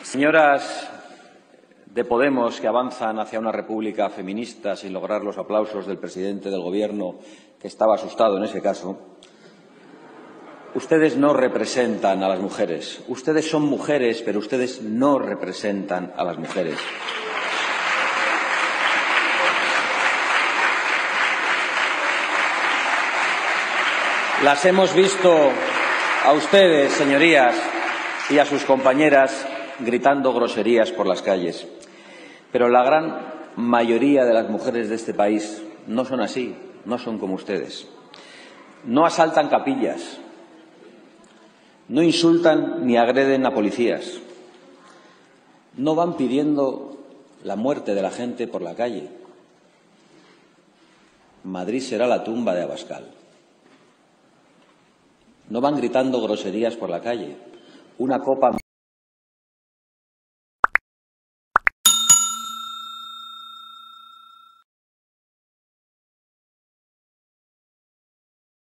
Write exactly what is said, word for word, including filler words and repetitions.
Señoras de Podemos que avanzan hacia una república feminista sin lograr los aplausos del presidente del Gobierno, que estaba asustado en ese caso, ustedes no representan a las mujeres. Ustedes son mujeres, pero ustedes no representan a las mujeres. Las hemos visto a ustedes, señorías, y a sus compañeras gritando groserías por las calles. Pero la gran mayoría de las mujeres de este país no son así, no son como ustedes. No asaltan capillas, no insultan ni agreden a policías, no van pidiendo la muerte de la gente por la calle. Madrid será la tumba de Abascal. No van gritando groserías por la calle. Una copa